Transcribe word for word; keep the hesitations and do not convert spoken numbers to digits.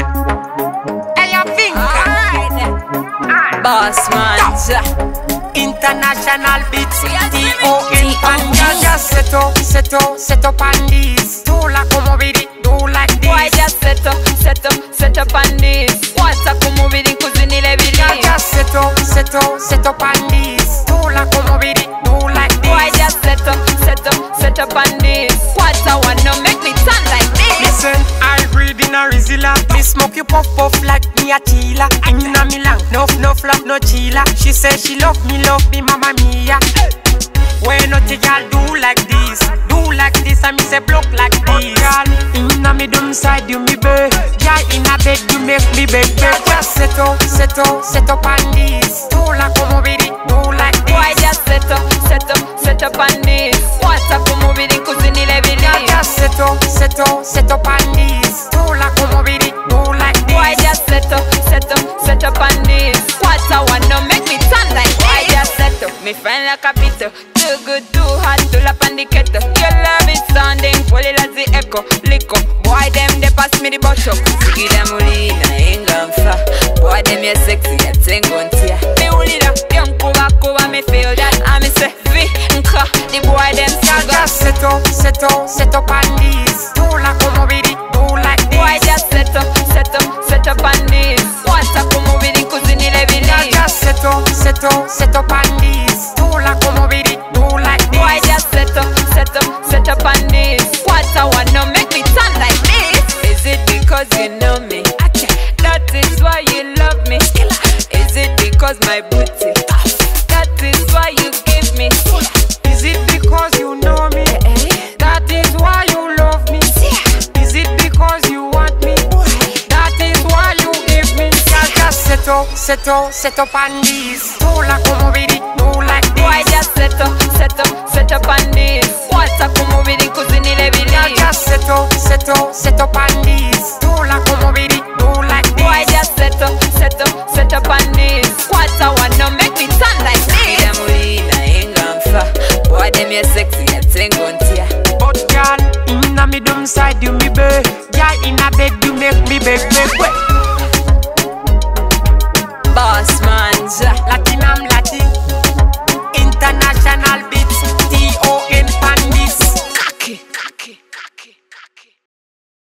Hey, you think? Alright. Boss man. International beats, T O N and girl just set up, set up, set up on this. Do like come with it, do like this. Why just set up, set up, set up on this? What's up, come with it, cause you need a video. Girl just set up, set up, set up on this. Do like come with it, do like this. Why just set up, set up, set up on this? What's I want to make me turn like this? Listen, I breathe in a Rizla. Me smoke you puff puff like me a chilla. Inna me lang, no no flop, no chilla. She say she love me, love me, mama mia. When not a girl do like this, do like this, and me say block like this. Girl, inna me dumb side, you me bed. Girl, inna bed, you make me bed, bed. Just set up, set up, set up on this. Do like come with it, do like this. Why just set up, set up, set up on this? What's up, come with it, cause you need a video. Girl, just set up, set up, set up on this. Do like come with it, do like this. Why just set up, set up, set up on this? What's I want to make me turn like this? Why just set up, me friend like a bitter. Too good, too hot, to lap on the kettle. Your love is sounding, full as the echo. Lico, boy them, they pass me the bottle. Give them uli, na ingam fa. Boy them, you sexy, you ting on tia. Me uli da, young kuba kuba, me feel that. I me say, vi, nka, the boy them saga. Just set up, set up, set up on this. Do like come with it, do like this. Boy just set up, set up, set up on this. What's up, come with it, cause you need a video. Just set up, set up, set up on this. Do like come with it. Why just set up, set up, set up on this? What I wanna make me turn like this? Is it because you know me? That is why you love me. Is it because my booty? That is why you give me. Is it because you know me? That is why you love me. Is it because you want me? That is why you give me. Girl, just set up, set up, set up on this. Do like come with it, do like this. Why just set up, set up, set up on this? What's up, come with it, cause you need a video. Girl, just set up, set up, set up on this. Do like come with it, do like this. Why just set up, set up, set up on this? What's I wanna make me turn like this? Give them uli, na ingam fa. Boy them, you sexy, you ting on tia. But girl, inna me dumb side, you me bed. Girl, inna bed, you make me beg, beg, beg.